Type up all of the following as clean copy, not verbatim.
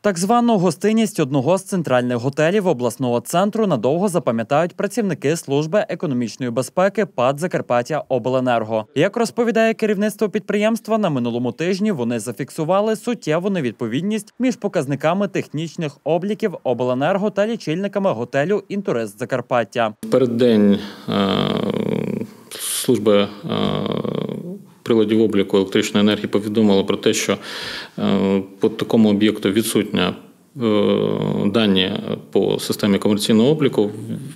Так звану гостинність одного з центральних готелів обласного центру надовго запам'ятають працівники Служби економічної безпеки ПАТ «Закарпаттяобленерго». Як розповідає керівництво підприємства, на минулому тижні вони зафіксували суттєву невідповідність між показниками технічних обліків обленерго та лічильниками готелю «Інтурист Закарпаття». Переддень служби приладів обліку електричної енергії повідомили про те, що по такому об'єкту відсутня дані по системі комерційного обліку,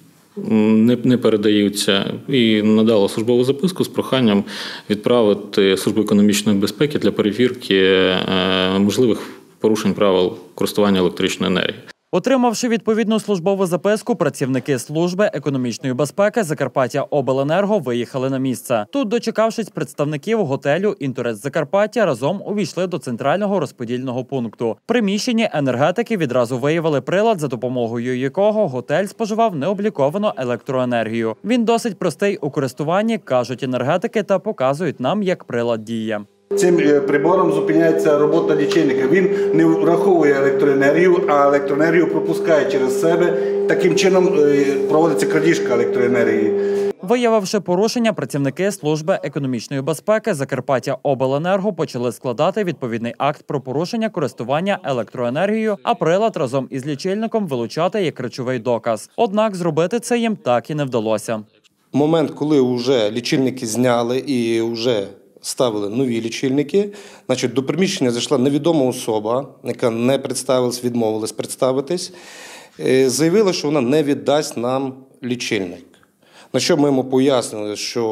не передаються, і надало службову записку з проханням відправити Службу економічної безпеки для перевірки можливих порушень правил користування електричної енергії. Отримавши відповідну службову записку, працівники Служби економічної безпеки «Закарпаттяобленерго» виїхали на місце. Тут, дочекавшись представників готелю «Інтурист Закарпаття», разом увійшли до центрального розподільного пункту. В приміщенні енергетики відразу виявили прилад, за допомогою якого готель споживав необліковану електроенергію. Він досить простий у користуванні, кажуть енергетики, та показують нам, як прилад діє. Цим прибором зупиняється робота лічильника. Він не враховує електроенергію, а електроенергію пропускає через себе. Таким чином проводиться крадіжка електроенергії. Виявивши порушення, працівники Служби економічної безпеки «Закарпаттяобленерго» почали складати відповідний акт про порушення користування електроенергією, а прилад разом із лічильником вилучати як речовий доказ. Однак зробити це їм так і не вдалося. Момент, коли вже лічильники зняли і вже ставили нові лічильники, значить, до приміщення зайшла невідома особа, яка не представилась, відмовилась представитись, заявила, що вона не віддасть нам лічильник. На що ми йому пояснили,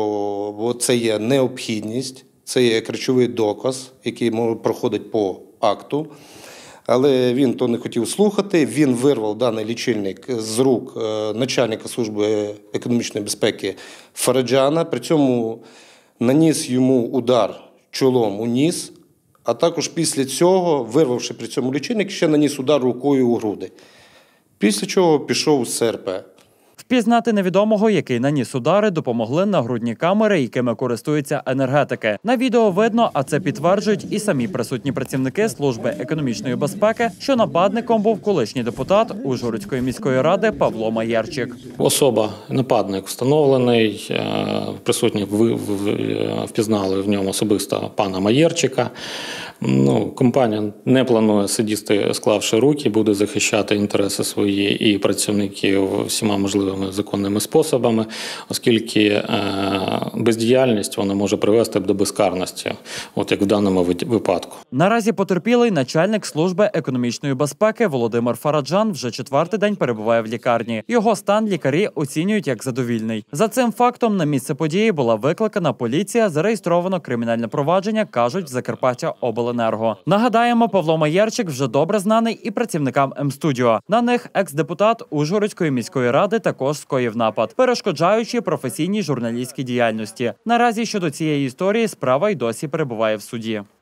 що це є необхідність, це є речовий доказ, який проходить по акту. Але він то не хотів слухати, він вирвав даний лічильник з рук начальника Служби економічної безпеки Фараджана, при цьому наніс йому удар чолом у ніс, а також після цього, вирвавши при цьому лічильник, ще наніс удар рукою у груди. Після чого пішов з СРП. Впізнати невідомого, який наніс удари, допомогли нагрудні камери, якими користуються енергетики. На відео видно, а це підтверджують і самі присутні працівники Служби економічної безпеки, що нападником був колишній депутат Ужгородської міської ради Павло Маєрчик. Особа, нападник встановлений, присутні впізнали в ньому особисто пана Маєрчика. Компанія не планує сидіти, склавши руки, буде захищати інтереси свої і працівників всіма можливими законними способами, оскільки бездіяльність вона може привести до безкарності, от як в даному випадку. Наразі потерпілий начальник Служби економічної безпеки Володимир Фараджан вже 4-й день перебуває в лікарні. Його стан лікарі оцінюють як задовільний. За цим фактом на місце події була викликана поліція, зареєстровано кримінальне провадження, кажуть в «Закарпаттяобленерго». Нагадаємо, Павло Маєрчик вже добре знаний і працівникам М-студіо. На них екс-депутат Ужгородської міської ради також скоїв напад, перешкоджаючи професійній журналістській діяльності. Наразі щодо цієї історії справа й досі перебуває в суді.